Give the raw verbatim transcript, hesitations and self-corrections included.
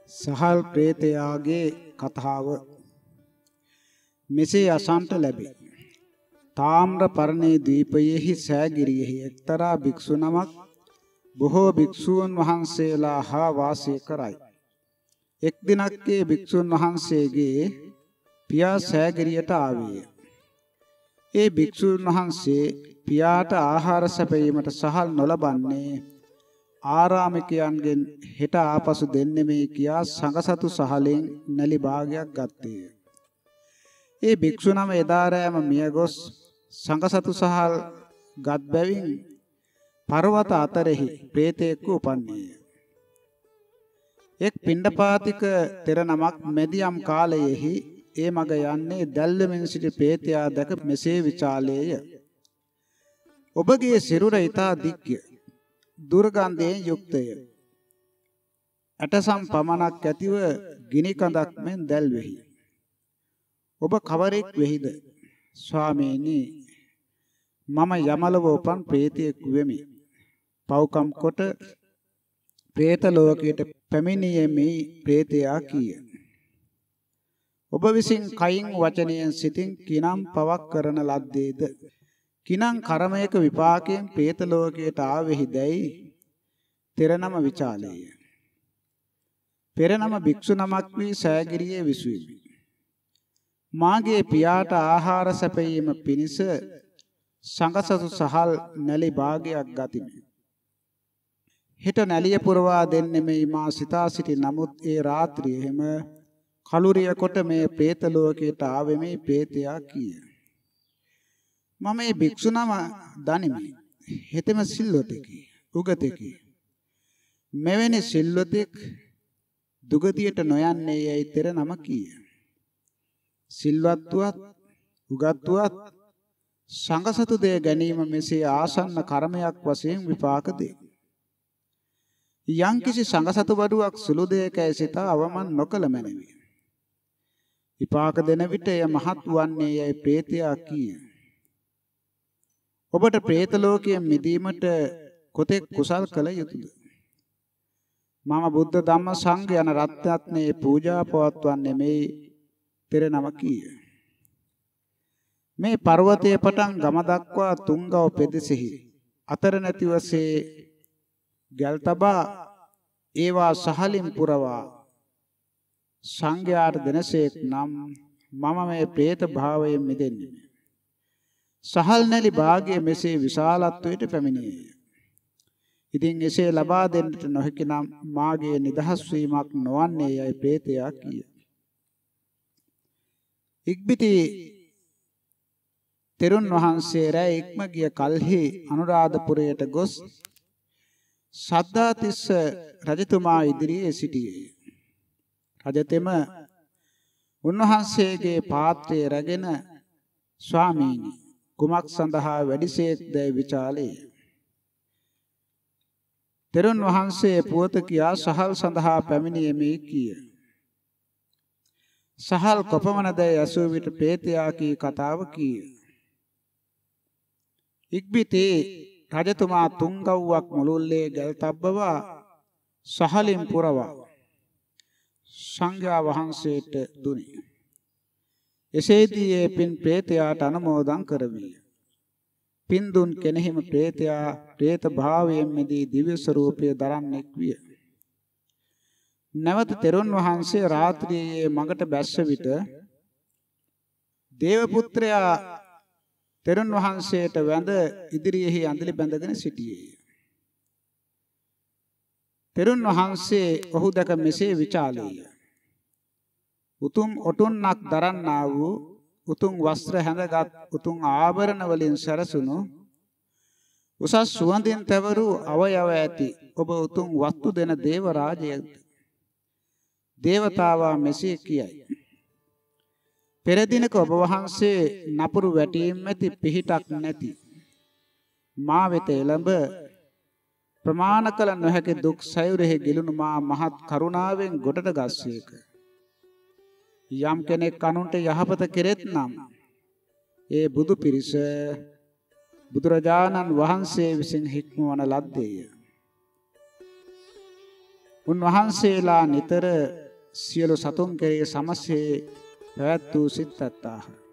සහල් ප්‍රේතයාගේ කතාව මෙසේ අසන්ට ලැබේ. තාම්‍ර පරණේ දීපයෙහි සෑගිරියෙහි එක්තරා භික්ෂු නමක් බොහෝ භික්ෂූන් වහන්සේලා හා වාසය කරයි. එක් දිනක් ඒ භික්ෂුන් වහන්සේගේ පියා සෑගිරියට ආවේය. ඒ භික්ෂුන් වහන්සේ පියාට ආහාර සැපයීමට සහල් නොලබන්නේ ආරාමිකයන්ගෙන් හෙට ආපසු දෙන්නෙමේ කියා සංඝසතු සහලෙන් නැලි භාගයක් ගත්තේය. ඒ භික්ෂු නම එදා රෑම මියගොස් සංඝසතු සහල් ගත් බැවින් පර්වත අතරෙහි ප්‍රේතෙක්ව උපන්නේය. එක් පිණ්ඩපාතික තෙර නමක් මෙදියම් කාලයේහි ඒ මග යන්නේ දැල්වෙමින් සිටි ප්‍රේතයා දැක මෙසේ විචාලේය. ඔබගේ සිරුර ඊතා දික්්‍ය දුර්ගන්ධයෙන් යුක්තය. ඇටසම් පමණක් ඇතිව ගිනි කඳක් මෙන් දැල්වෙහි. ඔබ කවරෙක් වෙහිද? ස්වාමීනි, මම යමලව උපන් ප්‍රේතයෙක් වෙමි. පව්කම් කොට പ്രേත ලෝකයට පැමිණීමේ പ്രേතයා කීය. ඔබ විසින් කයින් වචනයෙන් සිතින් කිනම් පවක් කරන ලද්දේද? කිනම් කර්මයක විපාකයෙන් പ്രേත ලෝකයට ආවෙහිදැයි තෙරනම විචාලේය. පෙරනම භික්ෂු නමක් වී සෑගිරියේ විසුවිමි. මාගේ පියාට ආහාර සැපයීම පිණිස සංඝසතු සහල් නැලි භාගයක් ගතිමි. හිට නැලිය පුරවා දෙන්නෙමයි මා සිතා සිටි. නමුත් ඒ රාත්‍රියේම කලුරිය කොට මේ പ്രേත ලෝකයට ආවෙමි പ്രേතයා කීය. මම මේ භික්ෂු නම දනිමි. හෙතෙම සිල්වතෙකි, උගතෙකි. මෙවැනි සිල්වතෙක් දුගතියට නොයන්නේ යයි තෙර නම කීය. සිල්වත්වත් උගත්වත් සංඝසතු දේ ගැනීම මෙසේ ආසන්න කර්මයක් වශයෙන් විපාක දෙයි. යම්කිසි සංඝසතු බඩුවක් සුළු දෙයකයි සිතා අවමන් නොකළ මැනවි. විපාක දෙන විට එය මහත් වන්නේ යයි പ്രേතයා කීය. ඔබට പ്രേත ලෝකයෙන් මිදීමට කොතෙක් කුසල් කළ යුතුද? මම බුද්ධ ධම්ම සංඝ යන රත්නත්‍රයේ පූජා පවත්වන්නේ මේ පෙර නම කීය. මේ පර්වතයේ පටන් ගම දක්වා තුන්ගව පෙදෙසෙහි අතර නැතිවසේ ගල් තබා ඒවා සහලින් පුරවා සංඝයාට දෙනසේක් නම් මම මේ പ്രേත භාවයෙන් මිදෙන්නේ. සහල් නැලි භාගයේ මෙසේ විශාලත්වයට පැමිණියේය. ඉතින් එසේ ලබා දෙන්නට නොහැකි නම් මාගේ නිදහස් වීමක් නොවන්නේ යයි പ്രേතයා කීය. ඉක්බිති තෙරුන් වහන්සේ රැ ඉක්ම ගිය කල්හි අනුරාධපුරයට ගොස් සද්ධාතිස්ස රජතුමා ඉදිරියේ සිටියේ. රජතෙම උන්වහන්සේගේ පාත්‍රය රැගෙන ස්වාමීනි, කුමක් සඳහා වැඩිසේක්දැයි විචාලේය. තෙරුන් වහන්සේ පුවත කියා සහල් සඳහා පැමිණීමේ කීය. සහල් කොපමණදැයි ඇසූ විට പ്രേතයා කී කතාව කීය. ඉක්බිතේ රජතුමා තුන්ගව්වක් මුළුල්ලේ ගල් තබ්බවා සහලින් පුරවා සංඝයා වහන්සේට දුනි. එසේදී ඒ පින් പ്രേතයාට අනුමෝදන් කරවීය. පින් දුන් කෙනෙහිම പ്രേතයා പ്രേත භාවයෙන් මිදී දිව්‍ය ස්වરૂපය දරන්නෙක් විය. නැවත තෙරුන් වහන්සේ රාත්‍රියේ මඟට බැස්ස විට දේව පුත්‍රයා තෙරුන් වහන්සේට වැඳ ඉදිරියෙහි ඇඳලි බැඳගෙන සිටියේය. තෙරුන් වහන්සේ ඔහු දැක මෙසේ විචාලේය. උතුම් ඔටුන්නක් දරන්නා වූ උතුම් වස්ත්‍ර හැඳගත් උතුම් ආභරණ වලින් සැරසුණු උසස් සුවඳින් තැවරු අවයව ඇති ඔබ උතුම් වස්තු දෙන දේව රාජයෙක්. දේවතාවා මෙසේ කියයි. පෙර දිනක ඔබ වහන්සේ නපුරු වැටීම් ඇති පිහිටක් නැති මා වෙත එළඹ ප්‍රමාණ කළ නොහැකි දුක් සයුරෙහි ගිලුණු මා මහත් කරුණාවෙන් ගොඩට ගස්සේක. යම් කෙනෙක් අනුන්ට යහපත කෙරෙත් නම් ඒ බුදු පිරිස බුදුරජාණන් වහන්සේ විසින් හික්මවන ලද්දේය. උන්වහන්සේලා නිතර සියලු සතුන් කෙරෙහි සමසේ පැවැත් වූ සිත් ඇත්තාහ.